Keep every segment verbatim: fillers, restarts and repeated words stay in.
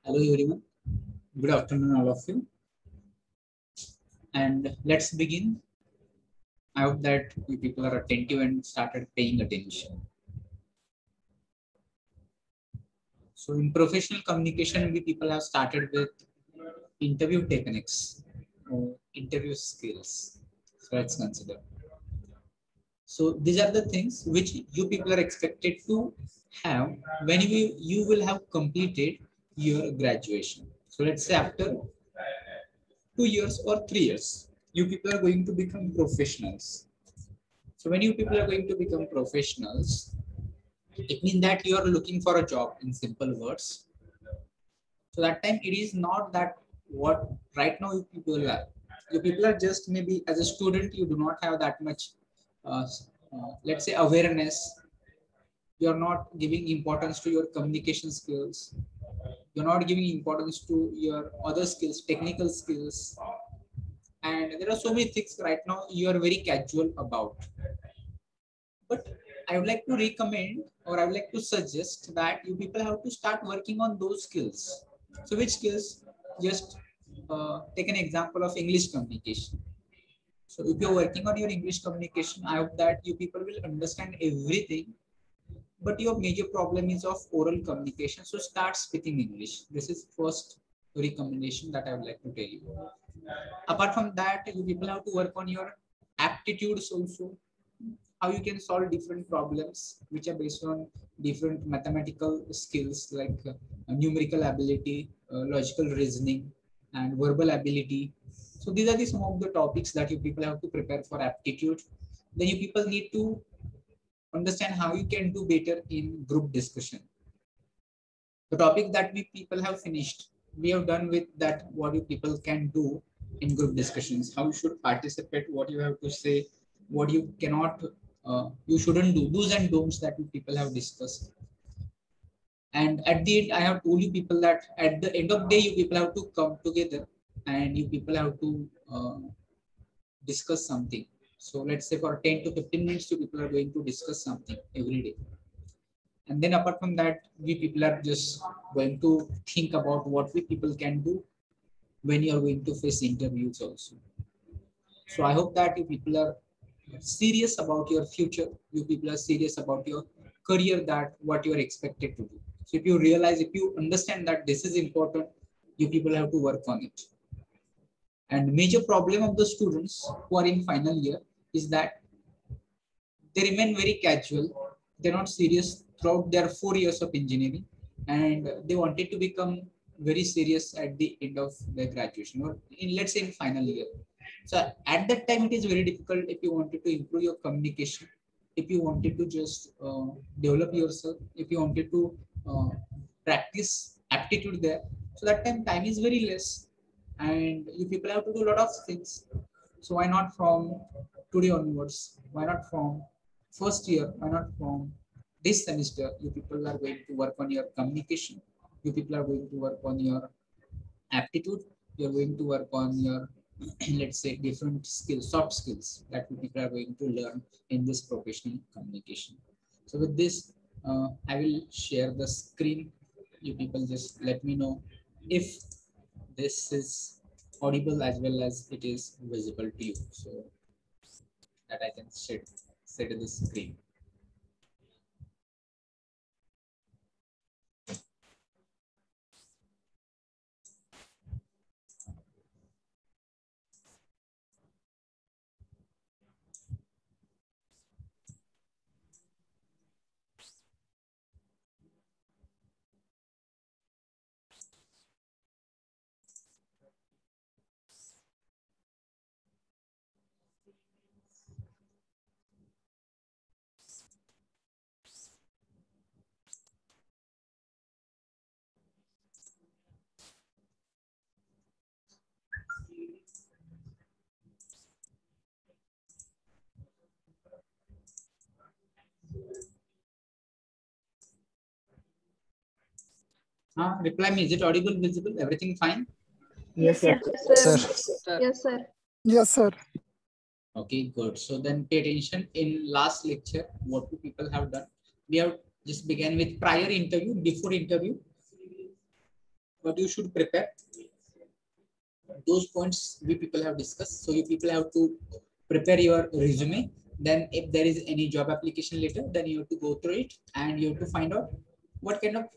Hello everyone. Good afternoon, all of you. And let's begin. I hope that you people are attentive and started paying attention. So in professional communication, we people have started with interview techniques or interview skills. So let's consider. So these are the things which you people are expected to have when you, you will have completed your graduation. So let's say after two years or three years, you people are going to become professionals. So when you people are going to become professionals, it means that you are looking for a job in simple words. So that time it is not that what right now you people are. You people are just maybe as a student, you do not have that much, uh, uh, let's say, awareness. You are not giving importance to your communication skills. You're not giving importance to your other skills, technical skills. And there are so many things right now you are very casual about. But I would like to recommend or I would like to suggest that you people have to start working on those skills. So which skills? Just uh, take an example of English communication. So if you're working on your English communication, I hope that you people will understand everything. But your major problem is of oral communication. So start speaking English. This is first recommendation that I would like to tell you. Apart from that, you people have to work on your aptitudes also, how you can solve different problems which are based on different mathematical skills like uh, numerical ability, uh, logical reasoning, and verbal ability. So these are the some of the topics that you people have to prepare for aptitude. Then you people need to understand how you can do better in group discussion. The topic that we people have finished, we have done with that what you people can do in group discussions, how you should participate, what you have to say, what you cannot, uh, you shouldn't do, do's and don'ts that you people have discussed. And at the end, I have told you people that at the end of the day, you people have to come together and you people have to uh, discuss something. So let's say for ten to fifteen minutes, you people are going to discuss something every day. And then apart from that, we people are just going to think about what we people can do when you are going to face interviews also. So I hope that you people are serious about your future. You people are serious about your career, that what you are expected to do. So if you realize, if you understand that this is important, you people have to work on it. And major problem of the students who are in final year is that they remain very casual. They're not serious throughout their four years of engineering, and they wanted to become very serious at the end of their graduation or in, let's say, in final year. So at that time, it is very difficult if you wanted to improve your communication, if you wanted to just uh, develop yourself, if you wanted to uh, practice aptitude there. So that time, time is very less, and you people have to do a lot of things. So why not from today onwards? Why not from first year? Why not from this semester? You people are going to work on your communication. You people are going to work on your aptitude. You're going to work on your let's say different skills, soft skills that you people are going to learn in this professional communication. So with this, uh, I will share the screen. You people just let me know if this is audible as well as it is visible to you, so that I can set set the screen. Uh, reply me, is it audible, visible, everything fine? Yes, sir. Sir. Yes, sir. Yes, sir. Okay, good. So then pay attention. In last lecture, what do people have done? We have just began with prior interview, before interview. what you should prepare. Those points we people have discussed. So you people have to prepare your resume. Then if there is any job application later, then you have to go through it and you have to find out what kind of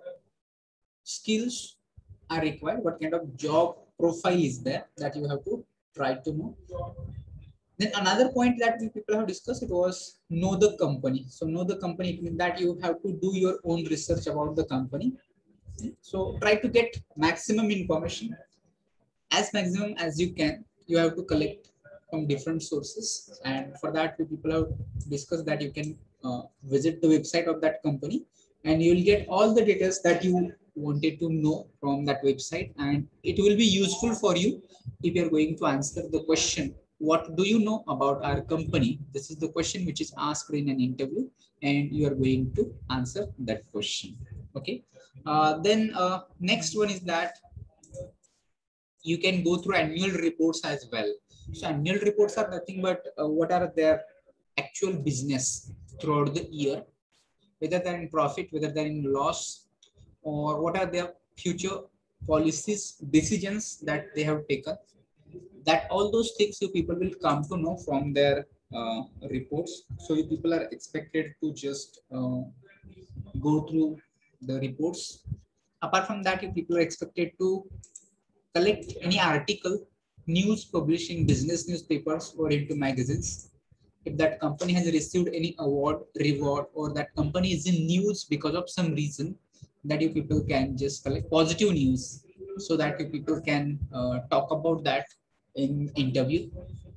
skills are required, what kind of job profile is there that you have to try to know. Then another point that we people have discussed, it was know the company. So know the company, it means that you have to do your own research about the company. So try to get maximum information, as maximum as you can. You have to collect from different sources, and for that we people have discussed that you can uh, visit the website of that company, and you will get all the details that you wanted to know from that website, and it will be useful for you if you are going to answer the question, what do you know about our company? This is the question which is asked in an interview, and you are going to answer that question. Okay. Uh, then uh, next one is that you can go through annual reports as well. So annual reports are nothing but uh, what are their actual business throughout the year, whether they're in profit, whether they're in loss, or what are their future policies, decisions that they have taken. That all those things you people will come to know from their uh, reports. So you people are expected to just uh, go through the reports. Apart from that, you people are expected to collect any article, news publishing business newspapers or into magazines. If that company has received any award, reward, or that company is in news because of some reason, that you people can just collect positive news, so that you people can uh, talk about that in interview.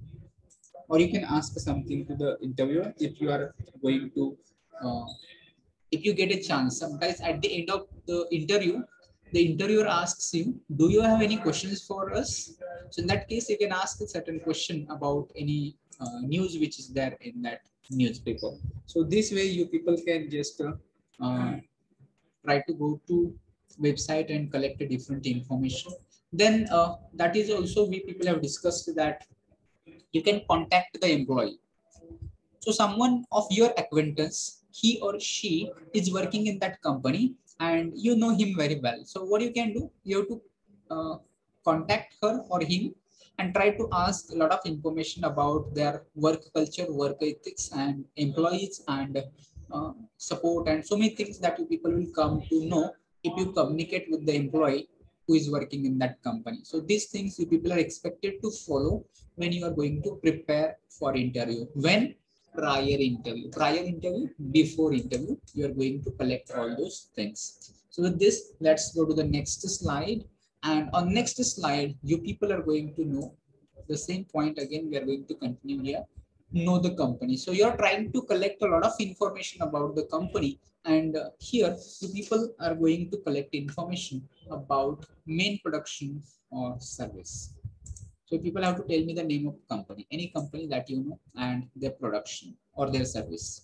Or you can ask something to the interviewer if you are going to uh, if you get a chance. Sometimes at the end of the interview, the interviewer asks you, do you have any questions for us? So in that case, you can ask a certain question about any uh, news which is there in that newspaper. So this way you people can just uh, uh, try to go to website and collect a different information. Then uh, that is also we people have discussed that you can contact the employee. So someone of your acquaintance, he or she is working in that company and you know him very well. So what you can do, you have to uh, contact her or him and try to ask a lot of information about their work culture, work ethics, and employees, and uh, support, and so many things that you people will come to know if you communicate with the employee who is working in that company. So these things you people are expected to follow when you are going to prepare for interview. When prior interview, prior interview, before interview, you are going to collect all those things. So with this, let's go to the next slide. And on next slide, you people are going to know the same point again. We are going to continue here. Know the company. So you're trying to collect a lot of information about the company. And uh, here, the people are going to collect information about main production or service. So people have to tell me the name of company, any company that you know, and their production or their service.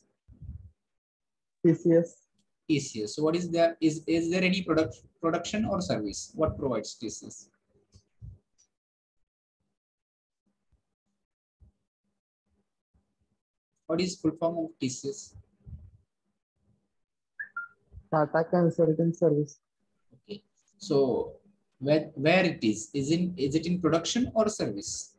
T C S. T C S. So what is there? Is is there any product production or service? What provides T C S? What is full form of T C S? Tata Consulting Service. Okay. So where where it is? Is in is it in production or service?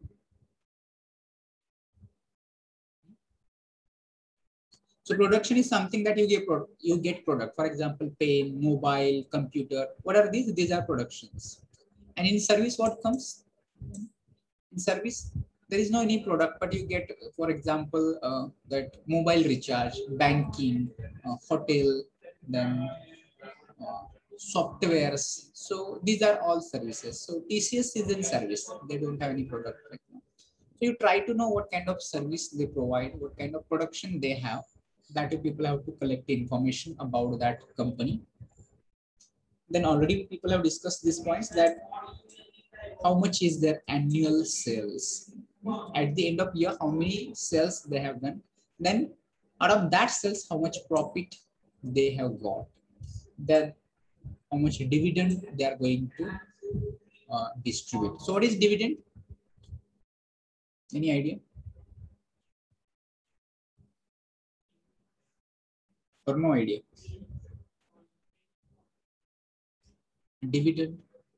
So production is something that you get you get product. For example, pen, mobile, computer. What are these? These are productions. And in service, what comes? In service, there is no any product, but you get, for example, uh, that mobile recharge, banking, uh, hotel, then uh, softwares. So these are all services. So T C S is in service. They don't have any product right now. So you try to know what kind of service they provide, what kind of production they have. That you people have to collect information about that company. Then already people have discussed these points, that how much is their annual sales. At the end of year, how many sales they have done. Then out of that sales, how much profit they have got. Then how much dividend they are going to uh, distribute. So what is dividend? Any idea? Or no idea? dividend,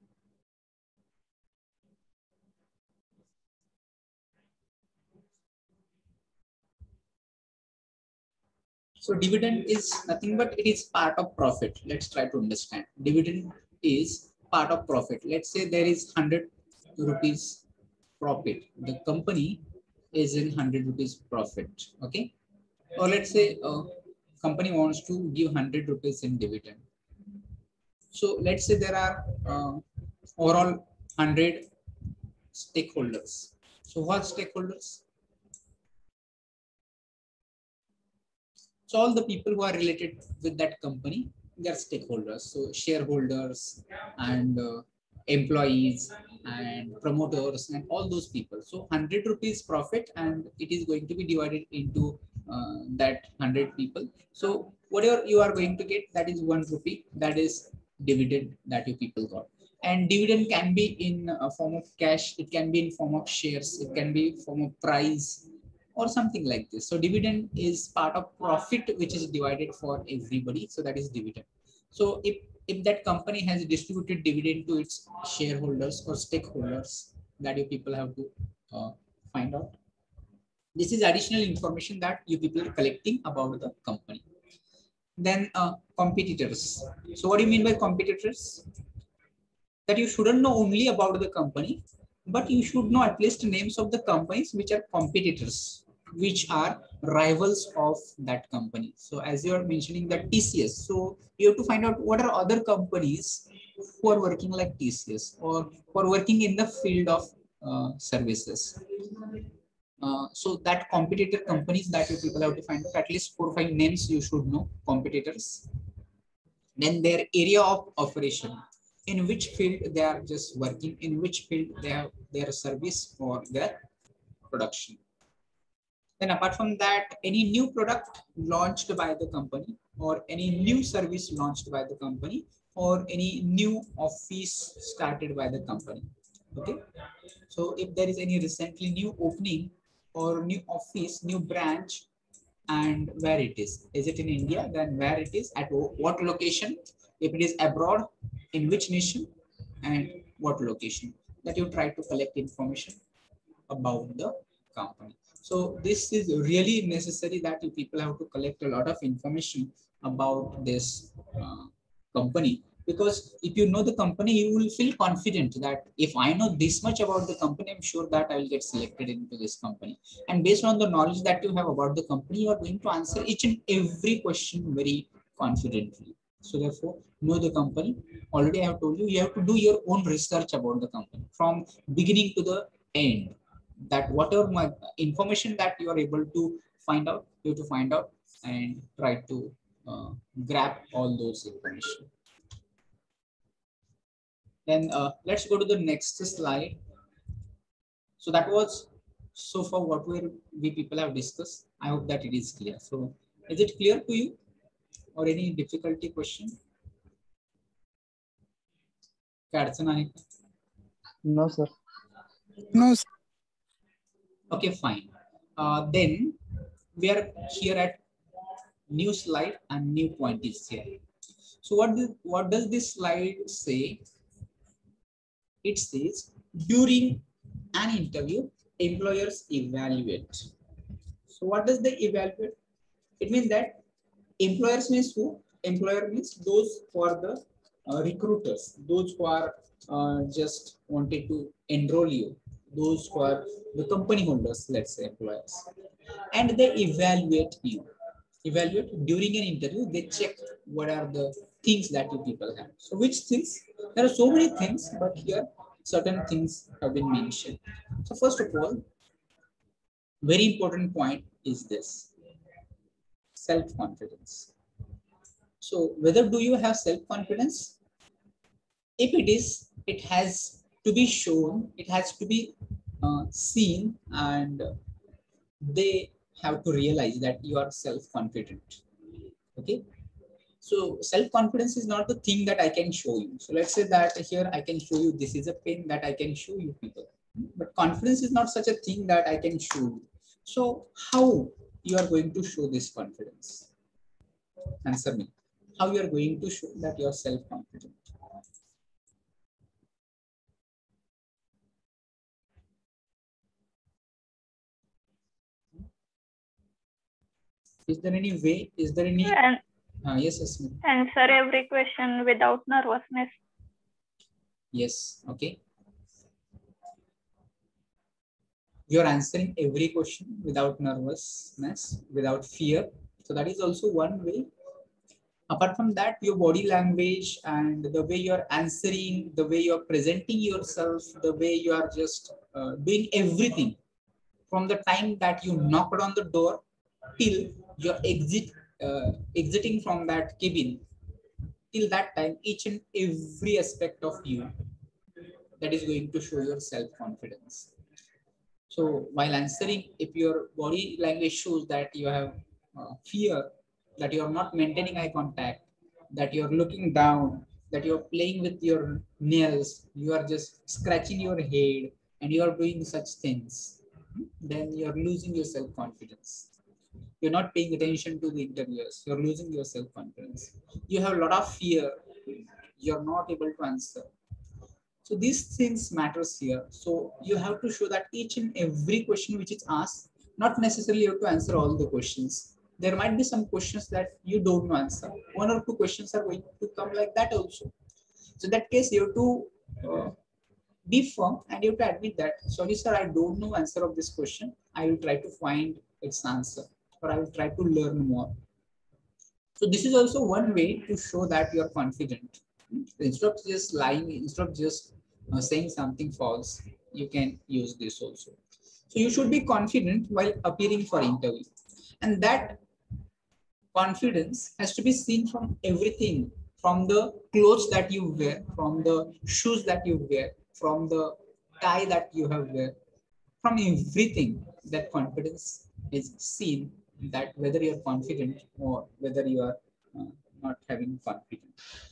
so dividend is nothing but it is part of profit. Let's try to understand. Dividend is part of profit. Let's say there is one hundred rupees profit. The company is in one hundred rupees profit. Okay. Or let's say a company wants to give one hundred rupees in dividend. So let's say there are uh, overall one hundred stakeholders. So what stakeholders? So all the people who are related with that company, they are stakeholders. So shareholders and uh, employees and promoters and all those people. So one hundred rupees profit, and it is going to be divided into uh, that one hundred people. So whatever you are going to get, that is one rupee. That is dividend that you people got. And dividend can be in a form of cash. It can be in form of shares. It can be in form of prize or something like this. So dividend is part of profit which is divided for everybody. So that is dividend. So if, if that company has distributed dividend to its shareholders or stakeholders, that you people have to uh, find out. This is additional information that you people are collecting about the company. Then uh, competitors. So what do you mean by competitors? That you shouldn't know only about the company, but you should know at least names of the companies which are competitors, which are rivals of that company. So as you are mentioning that T C S, so you have to find out what are other companies who are working like T C S or who are working in the field of uh, services. Uh, so that competitor companies that you people have to find out, at least four or five names you should know, competitors. Then their area of operation, in which field they are just working, in which field they have their service or their production. Then apart from that, any new product launched by the company or any new service launched by the company or any new office started by the company. Okay. So if there is any recently new opening or new office, new branch, and where it is. Is it in India? Then where it is, at what location? If it is abroad, in which nation, and what location? That you try to collect information about the company. So this is really necessary that you people have to collect a lot of information about this uh, company, because if you know the company, you will feel confident that if I know this much about the company, I'm sure that I will get selected into this company. And based on the knowledge that you have about the company, you are going to answer each and every question very confidently. So therefore, know the company. Already I have told you, you have to do your own research about the company from beginning to the end. That whatever my information that you are able to find out, you have to find out and try to uh, grab all those information. Then uh, let's go to the next slide. So that was so far what we we people have discussed. I hope that it is clear. So is it clear to you or any difficulty question? No, sir. No, sir. Okay, fine. Uh, then we are here at new slide and new point is here. So what, do, what does this slide say? It says during an interview, employers evaluate. So what does they evaluate? It means that employers means who? Employer means those who are the uh, recruiters, those who are uh, just wanted to enroll you, those who are the company holders, let's say employers, and they evaluate you. Evaluate during an interview, they check what are the things that you people have. So which things? There are so many things, but here certain things have been mentioned. So first of all, very important point is this: self-confidence. So whether do you have self-confidence? If it is, it has to be shown, it has to be uh, seen, and they have to realize that you are self-confident. Okay. So self-confidence is not the thing that I can show you. So let's say that here I can show you, this is a pen that I can show you people. But confidence is not such a thing that I can show you. So how you are going to show this confidence? Answer me. How you are going to show that you are self-confident? Is there any way? Is there any? And Uh, yes, Asmi. answer every question without nervousness. Yes. Okay. You're answering every question without nervousness, without fear. So that is also one way. Apart from that, your body language and the way you're answering, the way you're presenting yourself, the way you are just uh, doing everything from the time that you knocked on the door till you're exit, uh, exiting from that cabin, till that time, each and every aspect of you, that is going to show your self-confidence. So while answering, if your body language shows that you have uh, fear, that you are not maintaining eye contact, that you are looking down, that you are playing with your nails, you are just scratching your head, and you are doing such things, then you are losing your self-confidence. You're not paying attention to the interviewers. You're losing your self-confidence. You have a lot of fear. You're not able to answer. So these things matters here. So you have to show that each and every question which is asked, not necessarily you have to answer all the questions. There might be some questions that you don't know answer. One or two questions are going to come like that also. So in that case, you have to uh, be firm and you have to admit that, sorry sir, I don't know answer of this question. I will try to find its answer, or I will try to learn more. So this is also one way to show that you are confident. Instead of just lying, instead of just uh, saying something false, you can use this also. So you should be confident while appearing for interview. And that confidence has to be seen from everything, from the clothes that you wear, from the shoes that you wear, from the tie that you have wear, from everything. That confidence is seen, that whether you are confident or whether you are uh, not having confidence.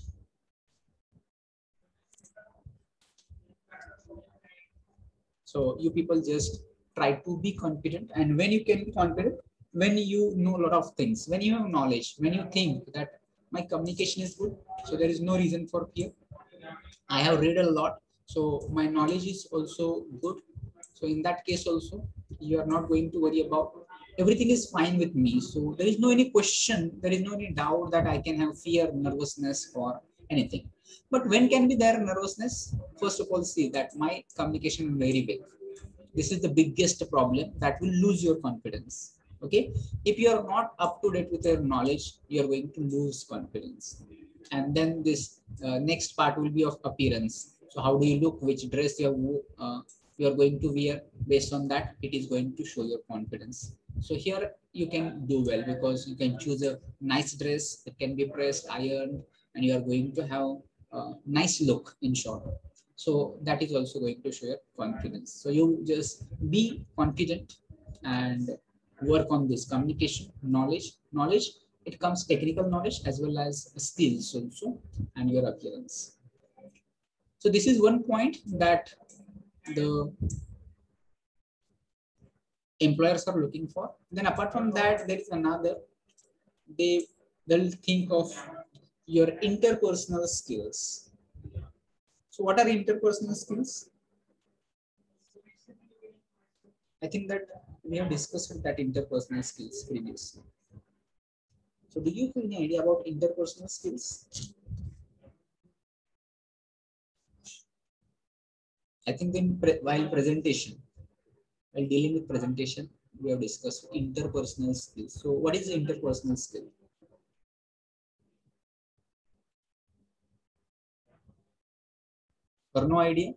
So you people just try to be confident, and when you can be confident, when you know a lot of things, when you have knowledge, when you think that my communication is good, so there is no reason for fear. I have read a lot, so my knowledge is also good. So in that case also, you are not going to worry about, everything is fine with me. So there is no any question, there is no any doubt that I can have fear, nervousness or anything. But when can be there nervousness? First of all, see that my communication is very big. This is the biggest problem that will lose your confidence. Okay, if you are not up to date with your knowledge, you are going to lose confidence. And then this uh, next part will be of appearance. So how do you look, which dress you are, uh, you are going to wear, based on that it is going to show your confidence. So here you can do well, because you can choose a nice dress that can be pressed, ironed, and you are going to have a nice look, in short. So that is also going to show your confidence. So you just be confident and work on this communication, knowledge, knowledge. It comes technical knowledge as well as skills also, and your appearance. So this is one point that the employers are looking for. Then apart from that, there is another. They will think of your interpersonal skills. So what are interpersonal skills? I think that we have discussed that interpersonal skills previously. So do you have any idea about interpersonal skills? I think in pre while presentation, while dealing with presentation, we have discussed interpersonal skills. So what is interpersonal skill? Or no idea?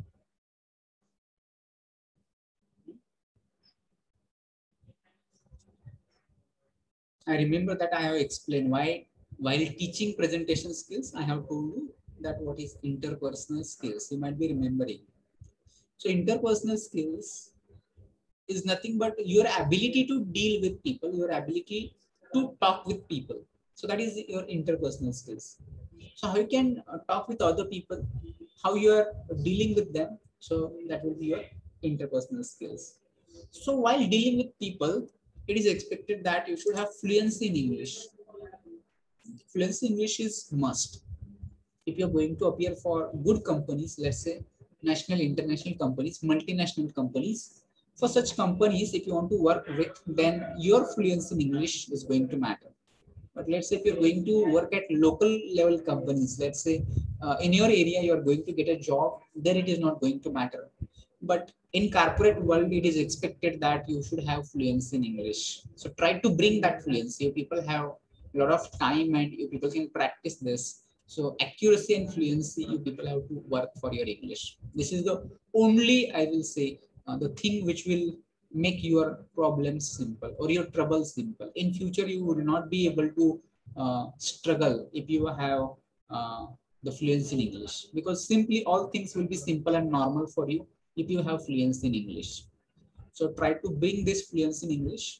I remember that I have explained why while teaching presentation skills, I have told you that what is interpersonal skills. You might be remembering. So interpersonal skills is nothing but your ability to deal with people, your ability to talk with people. So that is your interpersonal skills. So how you can talk with other people, how you are dealing with them. So that will be your interpersonal skills. So while dealing with people, it is expected that you should have fluency in English. Fluency in English is must. If you're going to appear for good companies, let's say national, international companies, multinational companies, For such companies, if you want to work with, then your fluency in English is going to matter. But let's say if you're going to work at local level companies, let's say uh, in your area, you're going to get a job, then it is not going to matter. But in corporate world, it is expected that you should have fluency in English. So try to bring that fluency. You people have a lot of time and you people can practice this. So accuracy and fluency, you people have to work for your English. This is the only, I will say, uh, the thing which will make your problems simple or your trouble simple. In future, you would not be able to uh, struggle if you have uh, the fluency in English, because simply all things will be simple and normal for you if you have fluency in English. So try to bring this fluency in English.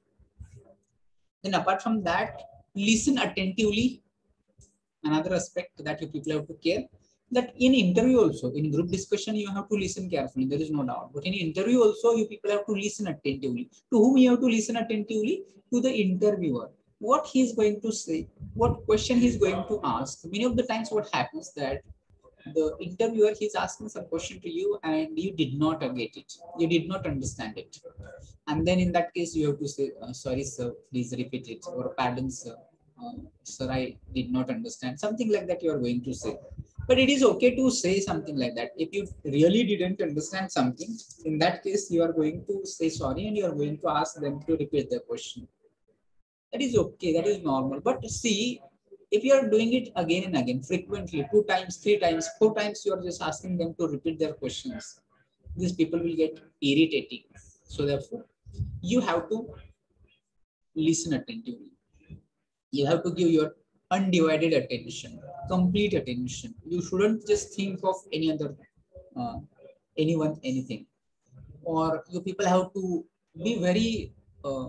Then apart from that, listen attentively. Another aspect that you people have to care, that in interview also, in group discussion, you have to listen carefully, there is no doubt. But in interview also, you people have to listen attentively. To whom you have to listen attentively? To the interviewer. What he is going to say, what question he is going to ask. Many of the times what happens that the interviewer, he's asking some question to you and you did not get it. You did not understand it. And then in that case, you have to say, uh, sorry, sir, please repeat it. Or pardon, sir. Uh, sir, I did not understand. Something like that you are going to say. But it is okay to say something like that. If you really didn't understand something, in that case, you are going to say sorry and you are going to ask them to repeat the question. That is okay. That is normal. But see, if you are doing it again and again, frequently, two times, three times, four times, you are just asking them to repeat their questions. These people will get irritating. So therefore, you have to listen attentively. You have to give your undivided attention, complete attention. You shouldn't just think of any other, uh, anyone, anything. Or you people have to be very uh,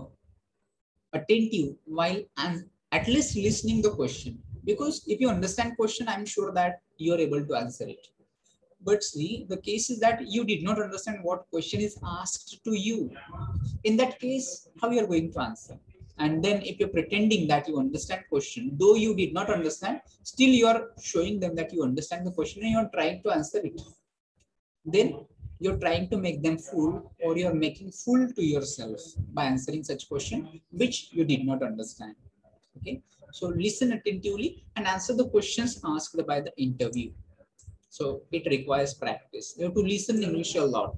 attentive while and at least listening the question. Because if you understand question, I'm sure that you are able to answer it. But see, the case is that you did not understand what question is asked to you. In that case, how you are going to answer? And then if you're pretending that you understand question, though you did not understand, still you are showing them that you understand the question and you are trying to answer it. Then you're trying to make them fool, or you're making fool to yourself by answering such question which you did not understand. Okay, so listen attentively and answer the questions asked by the interview. So it requires practice. You have to listen English a lot.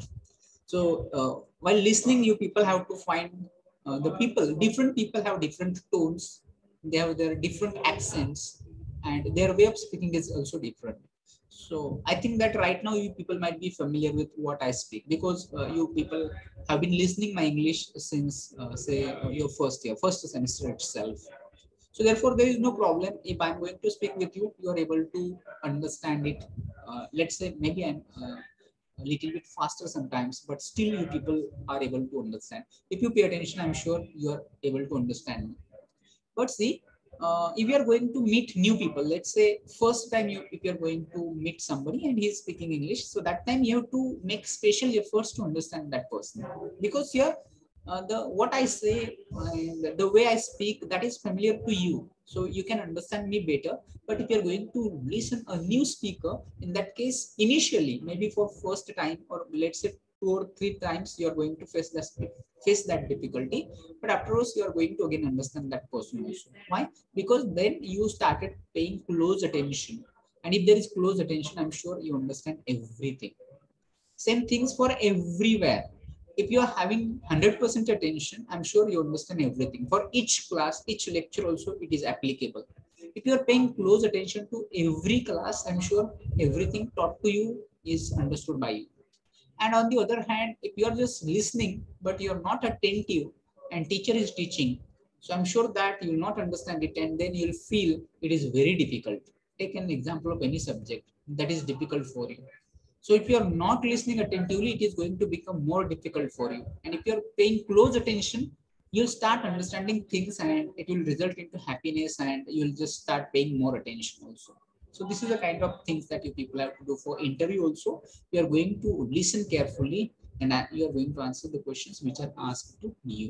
So uh, while listening, you people have to find uh, the people, different people have different tones. They have their different accents and their way of speaking is also different. So I think that right now you people might be familiar with what I speak, because uh, you people have been listening my English since uh, say uh, your first year, first semester itself. So therefore, there is no problem. If I'm going to speak with you, you are able to understand it. Uh, let's say maybe I'm uh, a little bit faster sometimes, but still you people are able to understand. If you pay attention, I'm sure you are able to understand me. But see, uh, if you are going to meet new people, let's say first time you, if you're going to meet somebody and he's speaking English, so that time you have to make special efforts to understand that person, because here uh, the what I say and the way I speak, that is familiar to you, so you can understand me better. But if you're going to listen a new speaker, in that case, initially maybe for first time, or let's say two or three times, you are going to face that face that difficulty, but afterwards you are going to again understand that person also. Why? Because then you started paying close attention, and if there is close attention, I'm sure you understand everything. Same things for everywhere. If you are having one hundred percent attention, I'm sure you understand everything. For each class, each lecture also, it is applicable. If you are paying close attention to every class, I'm sure everything taught to you is understood by you. And on the other hand, if you are just listening, but you're not attentive and teacher is teaching, so I'm sure that you will not understand it, and then you'll feel it is very difficult. Take an example of any subject that is difficult for you. So if you're not listening attentively, it is going to become more difficult for you. And if you're paying close attention, you'll start understanding things and it will result into happiness, and you'll just start paying more attention also. So this is the kind of things that you people have to do for interview also. You are going to listen carefully and you are going to answer the questions which are asked to you.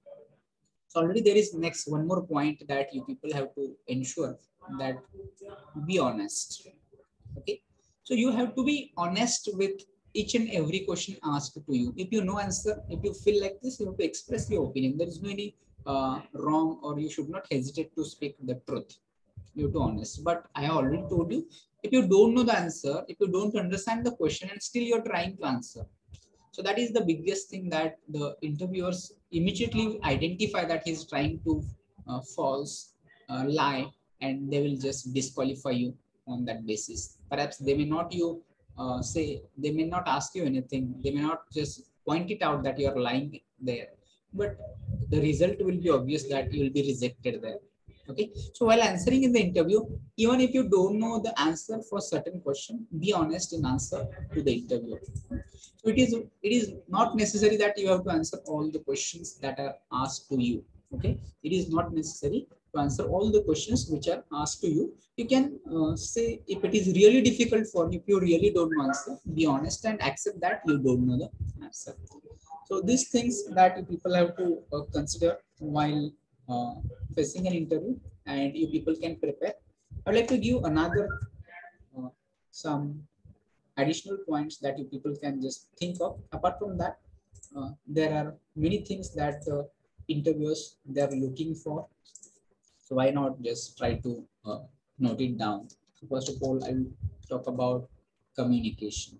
So already there is next one more point that you people have to ensure, that be honest. Okay. So you have to be honest with each and every question asked to you. If you know answer, if you feel like this, you have to express your opinion. There is no any uh, wrong, or you should not hesitate to speak the truth. You have to honest. But I already told you, if you don't know the answer, if you don't understand the question and still you're trying to answer. So that is the biggest thing, that the interviewers immediately identify that he's trying to uh, false, uh, lie, and they will just disqualify you on that basis. Perhaps they may not you uh, say, they may not ask you anything. They may not just point it out that you're lying there, but the result will be obvious that you will be rejected there. Okay, so while answering in the interview, even if you don't know the answer for certain question, be honest in answer to the interviewer. So it is it is not necessary that you have to answer all the questions that are asked to you. Okay, it is not necessary to answer all the questions which are asked to you. You can uh, say, if it is really difficult for you, if you really don't know answer, be honest and accept that you don't know the answer. So these things that people have to uh, consider while uh, facing an interview, and you people can prepare. I'd like to give another uh, some additional points that you people can just think of. Apart from that, uh, there are many things that the interviewers they are looking for. So why not just try to uh, note it down. So first of all, I will talk about communication.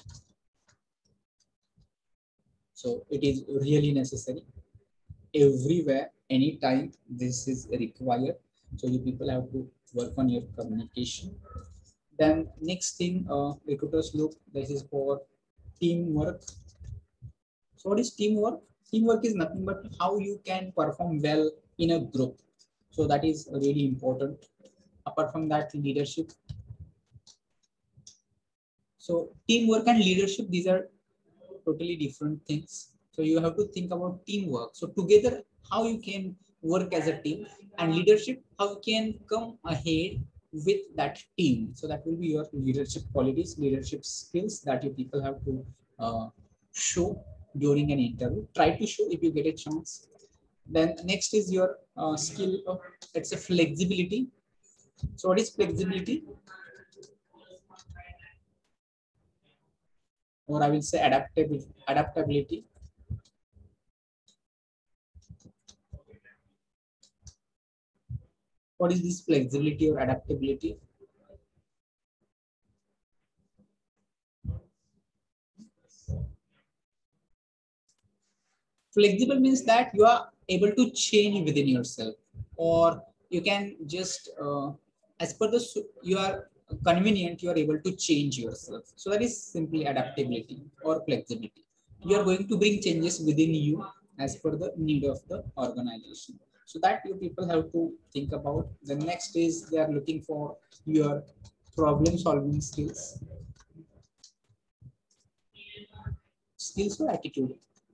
So it is really necessary everywhere, anytime this is required. So you people have to work on your communication. Then next thing, uh, recruiters look, this is for teamwork. So what is teamwork? Teamwork is nothing but how you can perform well in a group. So that is really important. Apart from that, leadership. So teamwork and leadership, these are totally different things. So you have to think about teamwork. So together, how you can work as a team, and leadership, how you can come ahead with that team. So that will be your leadership qualities, leadership skills that you people have to uh, show during an interview. Try to show if you get a chance. Then next is your uh, skill of, it's a flexibility. So what is flexibility? Or I will say adaptability. Adaptability. What is this flexibility or adaptability? Flexible means that you are able to change within yourself, or you can just, uh, as per the, you are convenient, you are able to change yourself. So that is simply adaptability or flexibility. You are going to bring changes within you as per the need of the organization. So that you people have to think about. The next is they are looking for your problem solving skills. Skills or attitude.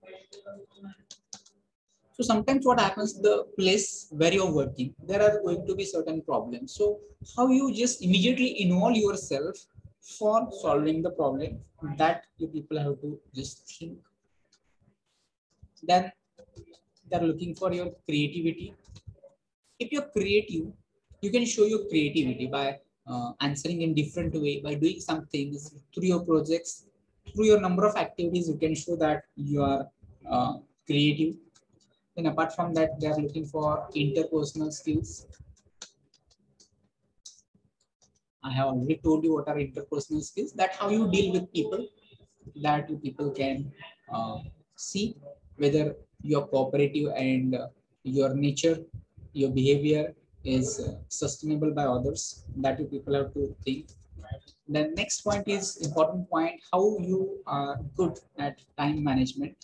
So sometimes what happens, the place where you're working, there are going to be certain problems. So how you just immediately involve yourself for solving the problem, that you people have to just think. Then they're looking for your creativity. If you're creative, you can show your creativity by uh, answering in different way, by doing some things through your projects, through your number of activities. You can show that you are uh, creative. Then apart from that, they are looking for interpersonal skills. I have already told you what are interpersonal skills, that how you deal with people, that you people can uh, see whether you're cooperative and uh, your nature, your behavior is uh, sustainable by others, that you people have to think. The next point is important point, how you are good at time management,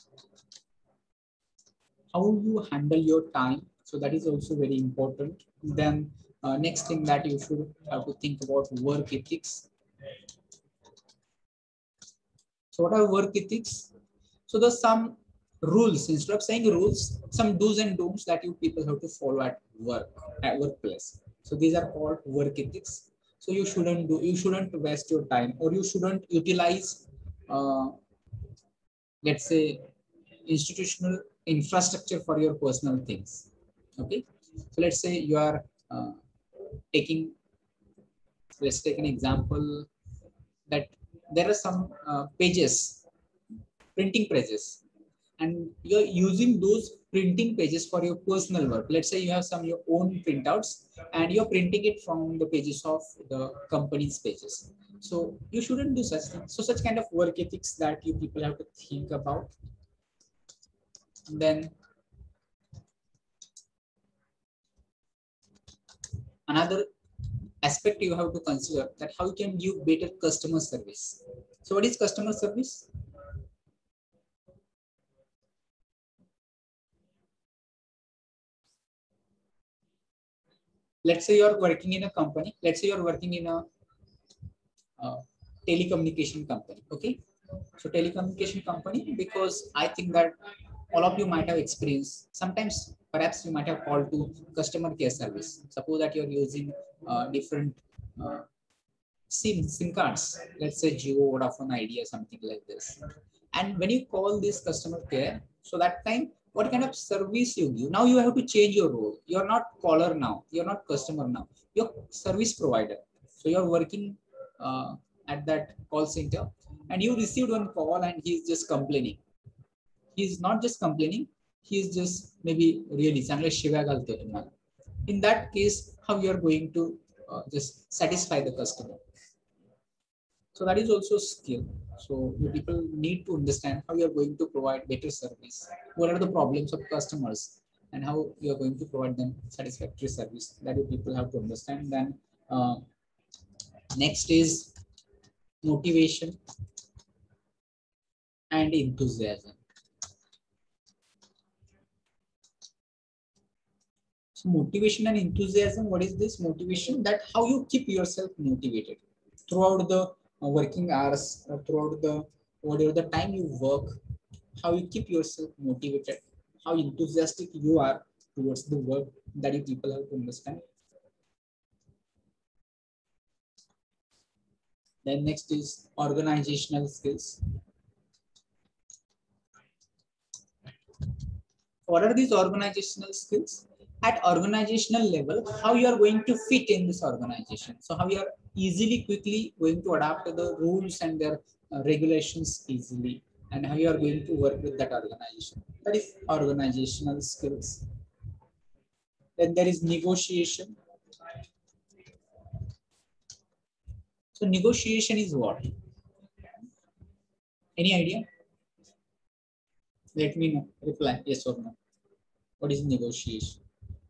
how you handle your time. So that is also very important. Then uh, next thing that you should have to think about, work ethics. So what are work ethics? So there's some rules, instead of saying rules, some do's and don'ts that you people have to follow at work, at workplace. So these are called work ethics. So you shouldn't do, you shouldn't waste your time, or you shouldn't utilize, uh, let's say, institutional infrastructure for your personal things. Okay, so let's say you are uh, taking, let's take an example that there are some uh, pages, printing pages, and you're using those printing pages for your personal work. Let's say you have some your own printouts and you're printing it from the pages of the company's pages. So you shouldn't do such things. So such kind of work ethics that you people have to think about. And then another aspect you have to consider that how you can give better customer service. So what is customer service? Let's say you're working in a company. Let's say you're working in a uh, telecommunication company. Okay. So telecommunication company, because I think that all of you might have experienced, sometimes perhaps you might have called to customer care service. Suppose that you're using uh, different uh, SIM, SIM cards, let's say Jio, Vodafone, Idea, something like this. And when you call this customer care, so that time, what kind of service you give? Now you have to change your role. You're not caller now. You're not customer now. You're service provider. So you're working uh, at that call center and you received one call and he's just complaining. He's not just complaining. He's just maybe really Shiva. In that case, how you are going to uh, just satisfy the customer. So that is also a skill. So you people need to understand how you are going to provide better service. What are the problems of customers and how you are going to provide them satisfactory service. That you people have to understand. Then uh, next is motivation and enthusiasm. So motivation and enthusiasm. What is this motivation? That how you keep yourself motivated throughout the uh, working hours, uh, throughout the whatever the time you work, how you keep yourself motivated, how enthusiastic you are towards the work, that you people have to understand. Then next is organizational skills. What are these organizational skills? At organizational level, how you are going to fit in this organization. So how you are easily, quickly going to adapt to the rules and their uh, regulations easily, and how you are going to work with that organization. That is organizational skills. Then there is negotiation. So negotiation is what? Any idea? Let me know. Reply yes or no. What is negotiation?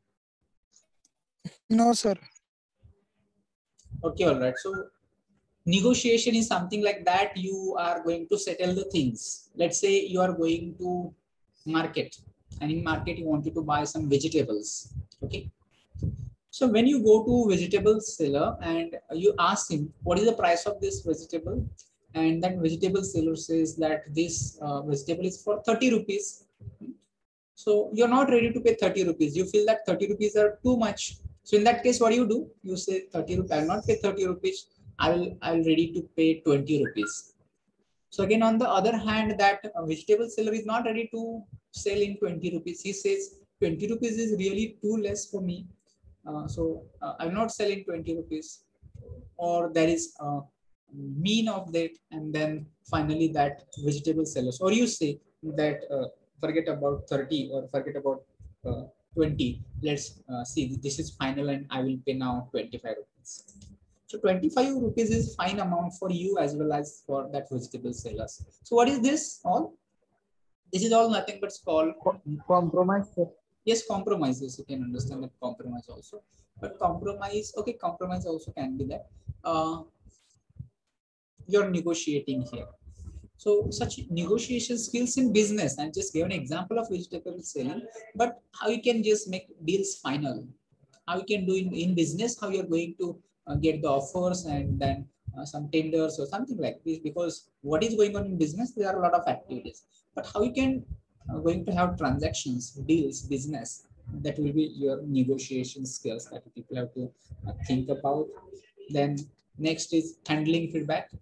No, sir. Okay, all right. So negotiation is something like that. You are going to settle the things. Let's say you are going to market, and in market you wanted to buy some vegetables. Okay. So when you go to vegetable seller and you ask him what is the price of this vegetable, and that vegetable seller says that this uh, vegetable is for thirty rupees. So you're not ready to pay thirty rupees. You feel that thirty rupees are too much. So in that case, what do you do? You say thirty rupees. I will not pay thirty rupees. I will I will ready to pay twenty rupees. So again, on the other hand, that vegetable seller is not ready to sell in twenty rupees. He says twenty rupees is really too less for me. Uh, so uh, I will not sell in twenty rupees. Or there is a mean of that, and then finally that vegetable sellers, or you say that uh, forget about thirty or forget about uh, twenty. Let's uh, see, this is final and I will pay now twenty-five rupees. So twenty-five rupees is fine amount for you as well as for that vegetable sellers. So what is this all? This is all nothing but called compromise, sir. Yes, compromises. You can understand that compromise also, but compromise, okay, compromise also can be that uh, you're negotiating here. So such negotiation skills in business, and just give an example of vegetable selling, but how you can just make deals final, how you can do in, in business, how you're going to uh, get the offers and then uh, some tenders or something like this, because what is going on in business, there are a lot of activities, but how you can uh, going to have transactions, deals, business, that will be your negotiation skills that people have to uh, think about. Then next is handling feedback.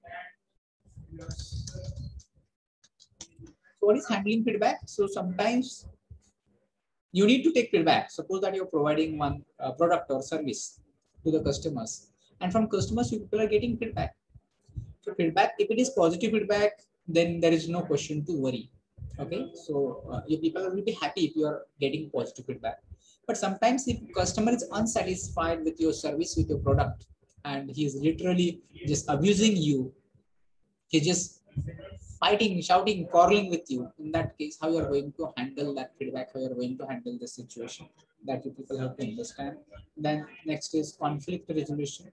So what is handling feedback? So sometimes you need to take feedback. Suppose that you're providing one uh, product or service to the customers, and from customers you people are getting feedback. So feedback, if it is positive feedback, then there is no question to worry. Okay, so uh, your people will be happy if you are getting positive feedback. But sometimes if customer is unsatisfied with your service, with your product, and he is literally just abusing you, he's just fighting, shouting, quarreling with you. In that case, how you are going to handle that feedback, how you are going to handle the situation, that you people have to understand. Then next is conflict resolution.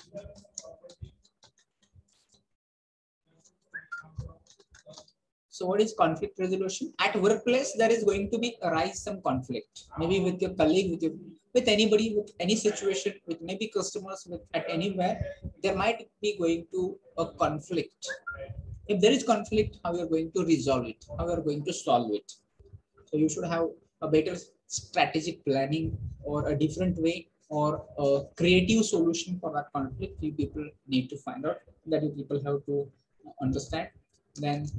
So what is conflict resolution? At workplace, there is going to be arise some conflict, maybe with your colleague, with your, with anybody, with any situation, with maybe customers, with at anywhere, there might be going to a conflict. If there is conflict, how you are going to resolve it, how you are going to solve it. So you should have a better strategic planning or a different way or a creative solution for that conflict. You people need to find out, that you people have to understand. Then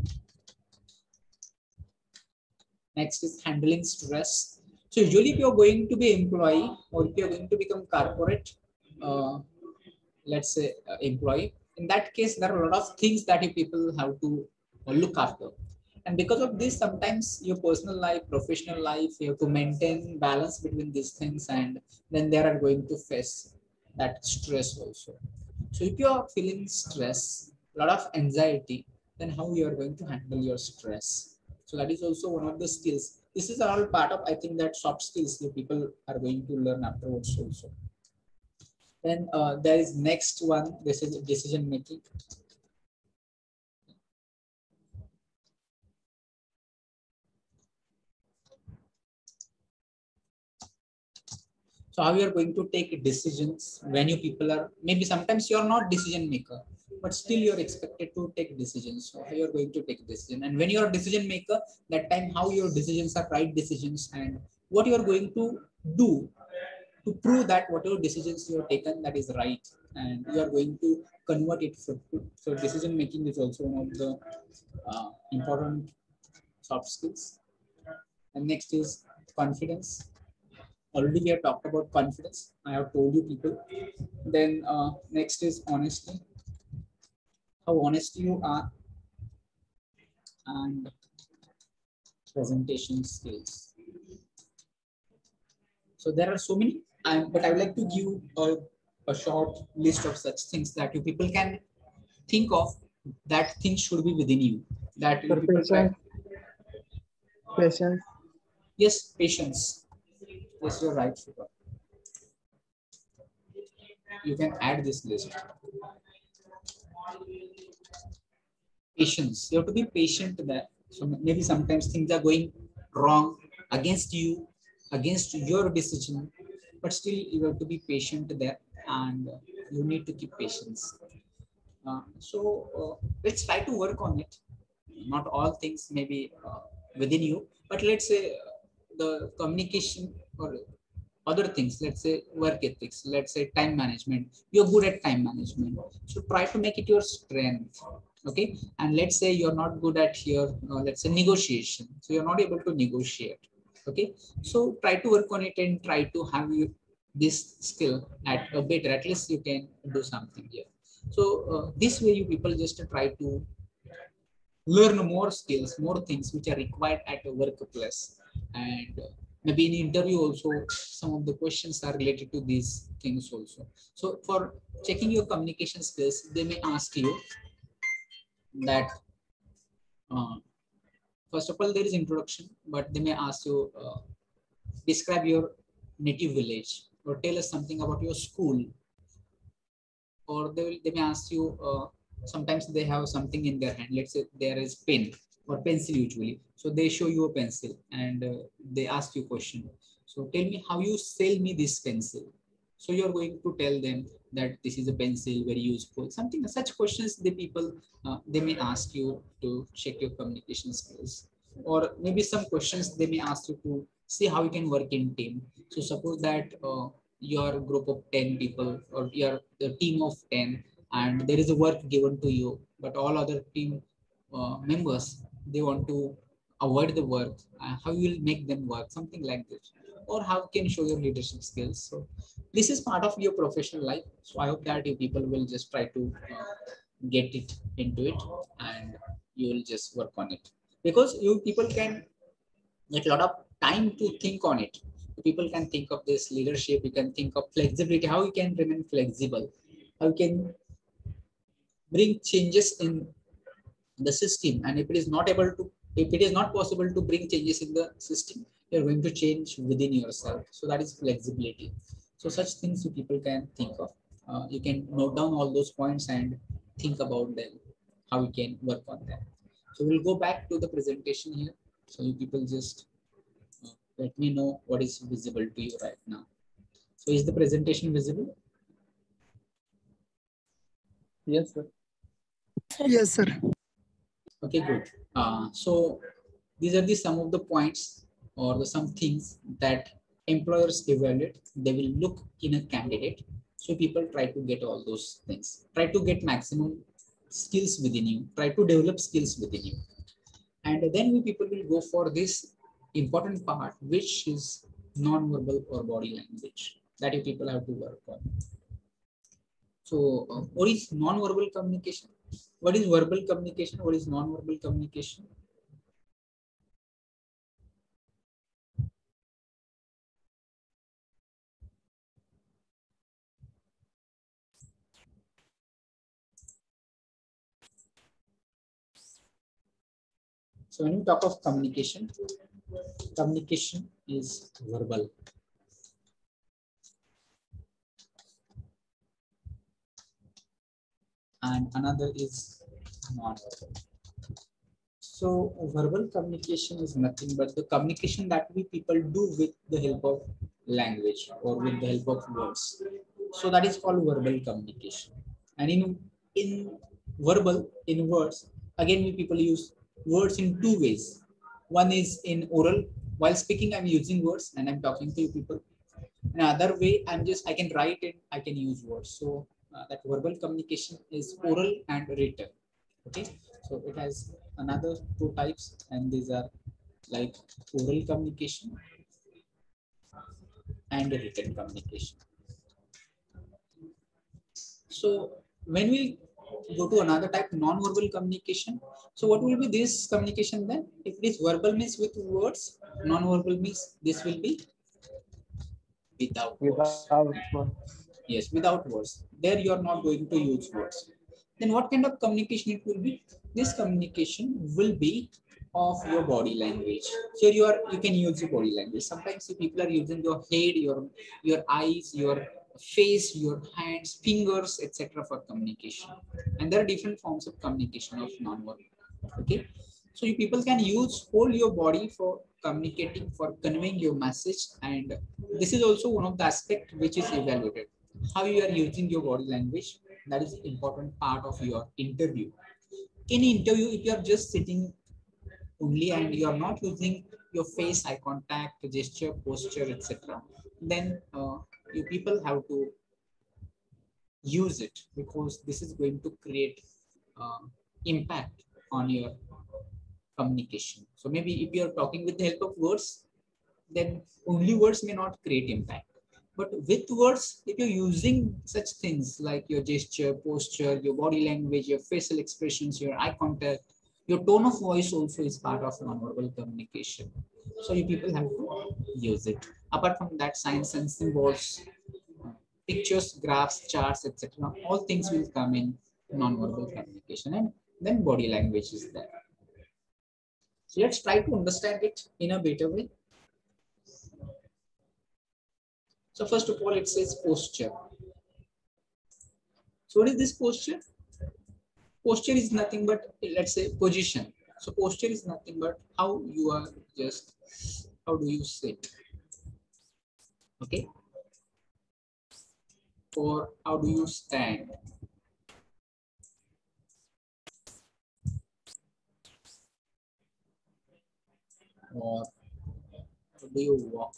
next is handling stress. So usually if you're going to be employee or if you're going to become corporate, uh, let's say uh, employee, in that case, there are a lot of things that you people have to uh, look after. And because of this, sometimes your personal life, professional life, you have to maintain balance between these things, and then they are going to face that stress also. So if you are feeling stress, a lot of anxiety, then how you are going to handle your stress? So that is also one of the skills. This is all part of, I think, that soft skills the people are going to learn afterwards also. Then uh, there is next one. This is decision making. So how you are going to take decisions when you people are, maybe sometimes you are not decision maker, but still you are expected to take decisions. So how you are going to take a decision, and when you are a decision maker, that time how your decisions are right decisions, and what you are going to do to prove that whatever decisions you have taken, that is right, and you are going to convert it. For, so decision making is also one of the uh, important soft skills. And next is confidence. Already we have talked about confidence. I have told you people. Then uh, next is honesty. How honest you are, and presentation skills. So there are so many, um, but I would like to give a, a short list of such things that you people can think of, that things should be within you. That you For people try. patience, patience, Yes, patience. Yes, you're right, Shubha. You can add this list. Patience. You have to be patient there. So maybe sometimes things are going wrong against you, against your decision, but still you have to be patient there, and you need to keep patience. Uh, so uh, let's try to work on it. Not all things may be uh, within you, but let's say uh, the communication or other things, let's say work ethics, let's say time management. You're good at time management, so try to make it your strength. Okay, and let's say you're not good at your uh, let's say negotiation, so you're not able to negotiate. Okay, so try to work on it and try to have you this skill at a better, at least you can do something here. So uh, this way you people just try to learn more skills, more things which are required at a workplace. And uh, maybe in interview also, some of the questions are related to these things also. So for checking your communication skills, they may ask you that, uh, first of all, there is introduction, but they may ask you, uh, describe your native village, or tell us something about your school, or they will they may ask you, uh, sometimes they have something in their hand, let's say there is pen or pencil usually, so they show you a pencil, and uh, they ask you question. So tell me how you sell me this pencil. So you're going to tell them that this is a pencil, very useful, something such questions the people uh, they may ask you to check your communication skills. Or maybe some questions they may ask you to see how you can work in team. So suppose that uh, your group of ten people, or your the team of ten, and there is a work given to you, but all other team uh, members, they want to avoid the work, uh, how you will make them work, something like this. Or how can you show your leadership skills. So this is part of your professional life. So I hope that you people will just try to uh, get it into it, and you will just work on it, because you people can get a lot of time to think on it. People can think of this leadership, you can think of flexibility, how you can remain flexible, how you can bring changes in the system, and if it is not able to, if it is not possible to bring changes in the system, you're going to change within yourself. So that is flexibility. So such things you people can think of. Uh, you can note down all those points and think about them, how you can work on them. So we'll go back to the presentation here. So you people just uh, let me know what is visible to you right now. So is the presentation visible? Yes, sir. Yes, sir. Okay, good. Uh, so these are the some of the points or the some things that employers evaluate. They will look in a candidate. So people try to get all those things. Try to get maximum skills within you. Try to develop skills within you. And then we people will go for this important part, which is non-verbal or body language that you people have to work on. So uh, what is non-verbal communication? What is verbal communication? What is non-verbal communication? So when we talk of communication, communication is verbal. And another is non-verbal. So verbal communication is nothing but the communication that we people do with the help of language or with the help of words. So that is called verbal communication. And in in verbal, in words, again we people use words in two ways. One is in oral. While speaking, I'm using words and I'm talking to you people. Another way, I'm just I can write it, I can use words. So uh, that verbal communication is oral and written. Okay, so it has another two types, and these are like oral communication and written communication. So when we go to another type, non-verbal communication, so what will be this communication then? If it is verbal means with words, non-verbal means this will be without words. Without one. Yes, without words. There you are not going to use words. Then what kind of communication it will be? This communication will be of your body language. Here you are, you can use your body language. Sometimes people are using your head, your your eyes, your face, your hands, fingers, et cetera for communication. And there are different forms of communication of non-verbal. Okay, so you people can use whole your body for communicating, for conveying your message, and this is also one of the aspect which is evaluated. How you are using your body language, that is important part of your interview. In interview, if you are just sitting only and you are not using your face, eye contact, gesture, posture, et cetera, then uh, you people have to use it, because this is going to create uh, impact on your communication. So maybe if you are talking with the help of words, then only words may not create impact. But with words, if you're using such things like your gesture, posture, your body language, your facial expressions, your eye contact, your tone of voice also is part of nonverbal communication. So you people have to use it. Apart from that, signs and symbols, pictures, graphs, charts, et cetera, all things will come in nonverbal communication, and then body language is there. So let's try to understand it in a better way. So first of all, it says posture. So what is this posture? Posture is nothing but, let's say, position. So posture is nothing but how you are just, how do you sit? Okay. Or how do you stand? Or how do you walk?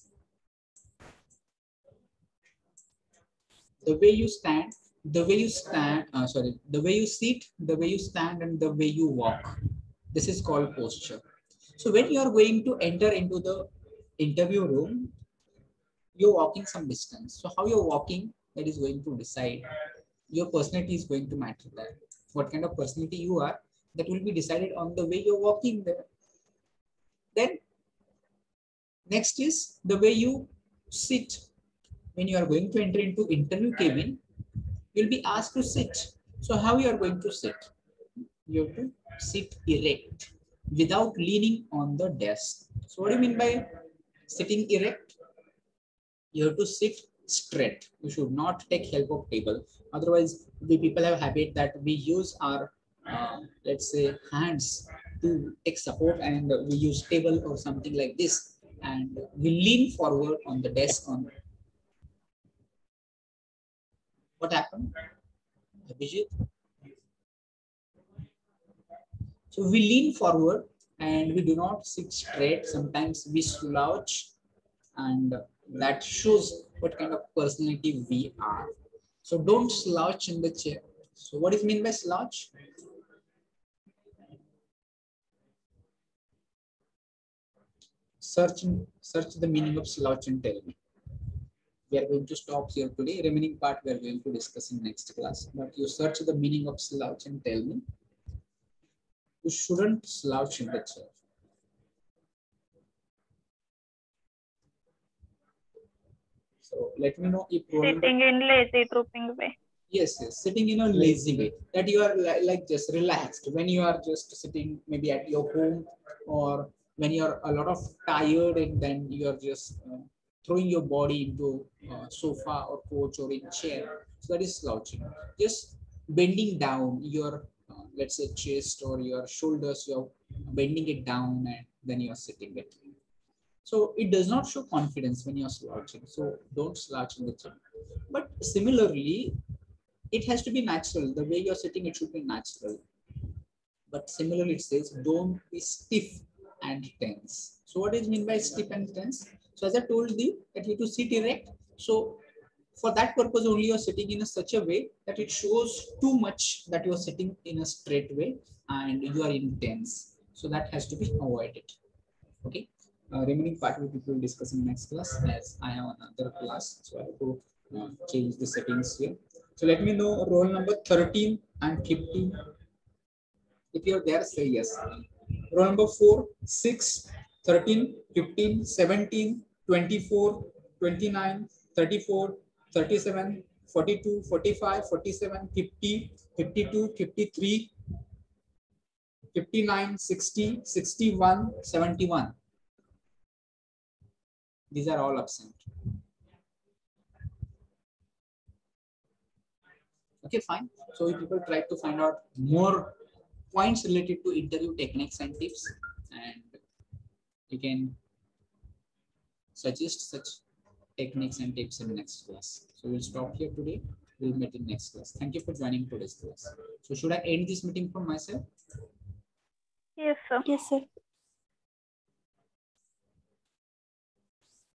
The way you stand, the way you stand, uh, sorry, the way you sit, the way you stand, and the way you walk. This is called posture. So when you are going to enter into the interview room, you're walking some distance. So how you're walking, that is going to decide your personality is going to matter there. What kind of personality you are, that will be decided on the way you're walking there. Then next is the way you sit. When you are going to enter into interview cabin, you'll be asked to sit. So how you are going to sit? You have to sit erect without leaning on the desk. So what do you mean by sitting erect? You have to sit straight. You should not take help of table. Otherwise, we people have a habit that we use our, uh, let's say, hands to take support, and we use table or something like this, and we lean forward on the desk. On what happened, Abhijit? So we lean forward and we do not sit straight. Sometimes we slouch, and that shows what kind of personality we are. So don't slouch in the chair. So what is mean by slouch? Search search the meaning of slouch and tell me. We are going to stop here today. Remaining part we are going to discuss in next class. But you search the meaning of slouch and tell me. You shouldn't slouch in the chair. So let me know if Sitting in lazy drooping way. Yes, yes, sitting in a lazy way, that you are li like just relaxed when you are just sitting maybe at your home, or when you are a lot of tired and then you are just uh, throwing your body into uh, sofa or couch or in chair. So that is slouching. Just bending down your, uh, let's say, chest or your shoulders, you're bending it down and then you're sitting it. So it does not show confidence when you're slouching. So don't slouch in the chair. But similarly, it has to be natural. The way you're sitting, it should be natural. But similarly, it says don't be stiff and tense. So what is mean by stiff and tense? So as I told you, that you have to sit erect. So for that purpose only, you're sitting in a such a way that it shows too much that you're sitting in a straight way and you are intense. So that has to be avoided. Okay. Uh, remaining part we will discuss in next class, as I have another class. So I have to uh, change the settings here. So let me know roll number thirteen and fifteen. If you're there, say yes. Roll number four, six, thirteen, fifteen, seventeen, twenty-four, twenty-nine, thirty-four, thirty-seven, forty-two, forty-five, forty-seven, fifty, fifty-two, fifty-three, fifty-nine, sixty, sixty-one, seventy-one. These are all absent. Okay, fine. So if people try to find out more points related to interview techniques and tips, and you can suggest such techniques and tips in the next class. So we'll stop here today. We'll meet in next class. Thank you for joining today's class. So should I end this meeting from myself? Yes, sir. Yes, sir.